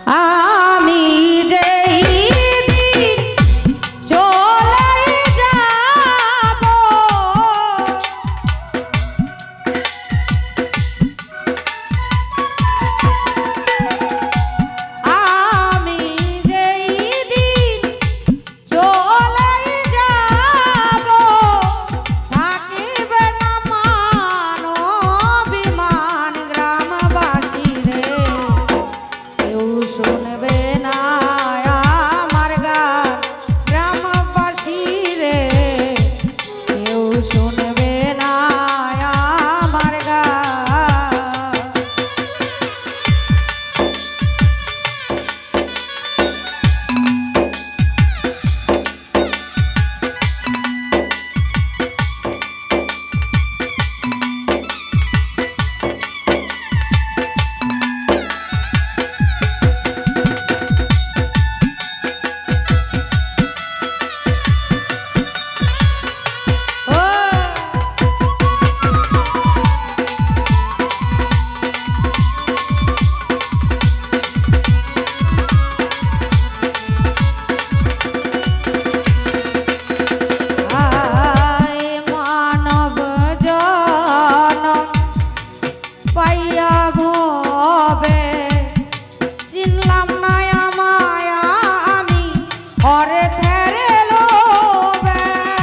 আমি যেই দিন চলে যাব আমি যেই দিন চলে যাব থাকিবে না মান অভিমান গ্রামবাসী রে কেউ শুনবে না আমার গান গ্রামবাসী রে কেউ শুনবে না আমার গান পাইয়া ভবে চিনলাম না আমায় আমি অরে থেরে লোবে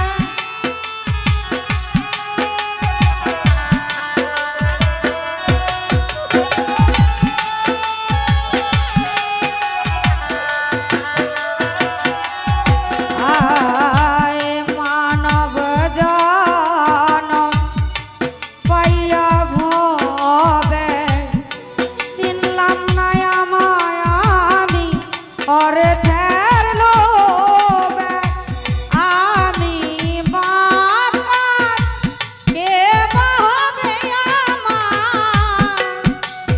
আয় মানব জনম পাইয়া ভবে চিনলাম না আমায় আমি অরে থের লোবে আমি বাঁকার কে বহবে আমার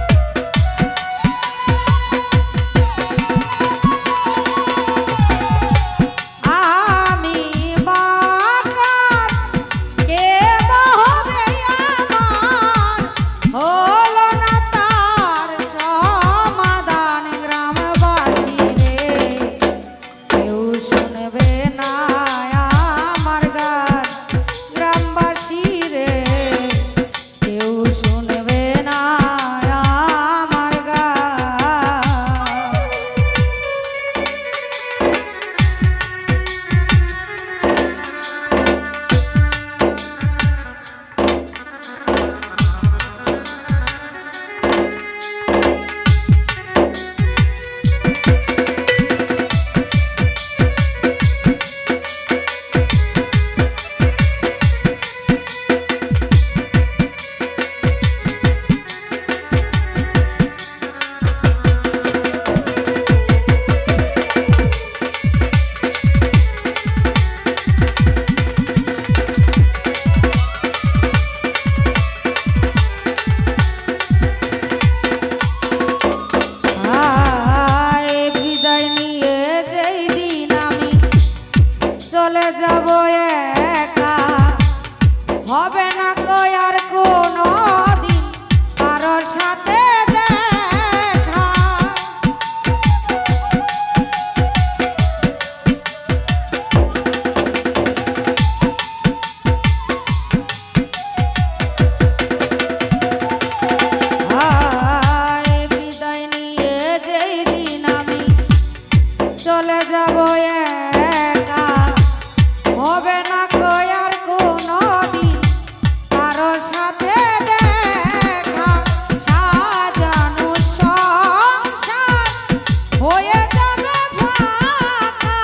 আমি বাঁকার কে বহবে আমার হলো না তার সমাধান গ্রামবাসী রে কেউ শুনবে না আমার গান গ্রামবাসী রে কেউ শুনবে না আমার গান চলে যাব একা হবে না কই আর কোনো দিন কারোর সাথে দেখা বিদায় নিয়ে যেই দিন আমি চলে যাব একা হবে না কই আর কোনো দিন কারোর সাথে দেখা সাজানো সংসার হয়ে যাবে ফাঁকা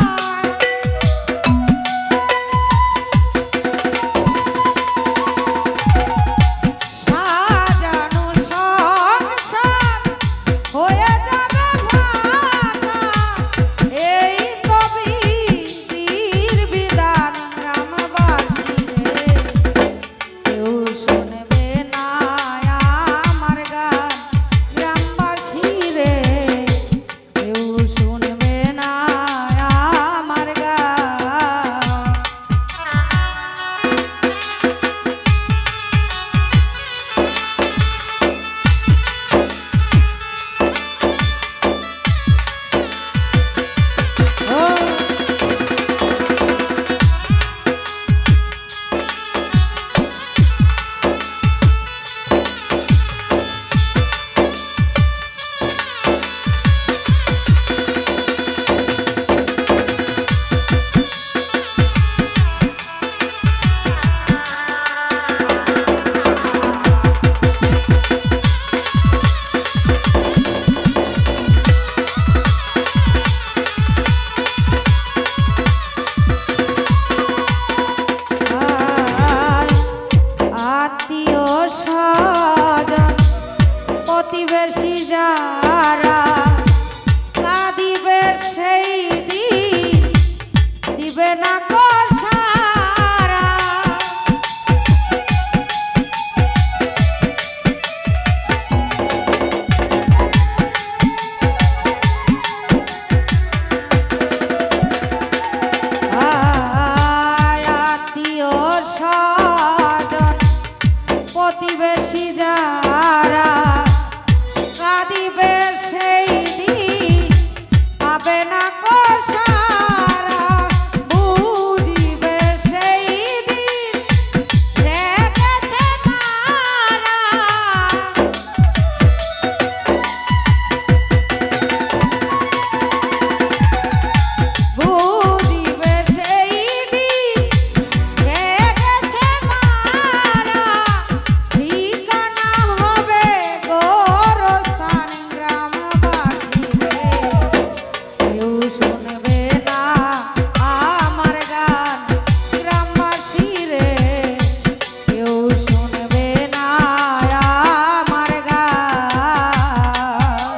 সাজানো সংসার হয়ে যাবে ফাঁকা এই কাঁদিবে সেই দিন পাবে না কোসারা বুঝিবে সেই দিন সে গেছে মারা বুঝিবে সেই দিন সে গেছে মারা ঠিকানা হবে গোরস্থান গ্রামবাসী রে কেউ শুনবে না আমার গান গ্রামবাসী রে কেউ শুনবে না আমার গান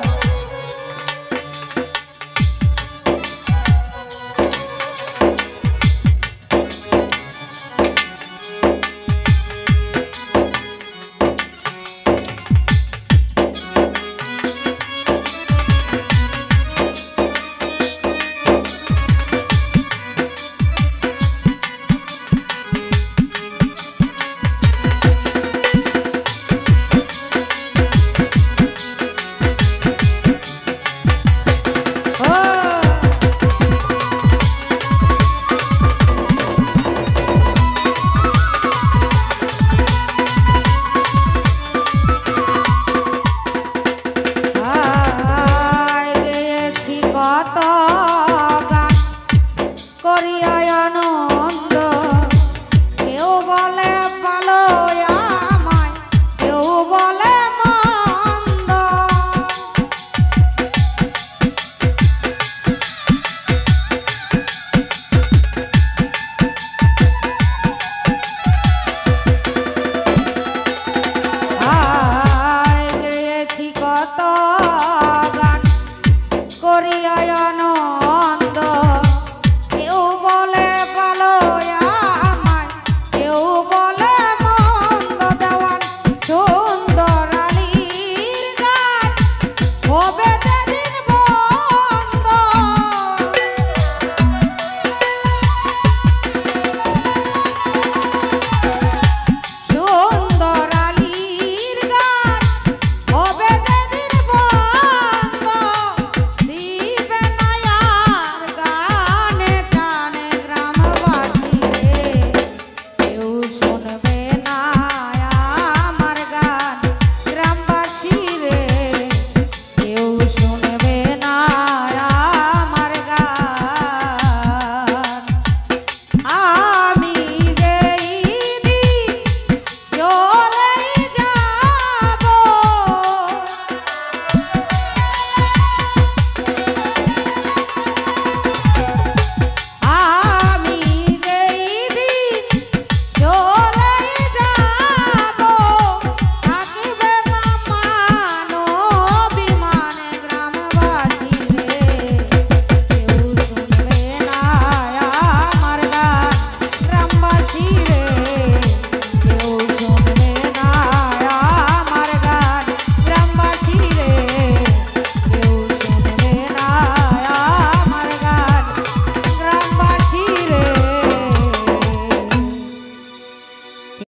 কত গান করিয়া আনন্দ কেউ বলে ভালো আমায় কেউ বলে মন্দ গেয়েছি কত গান করিয়া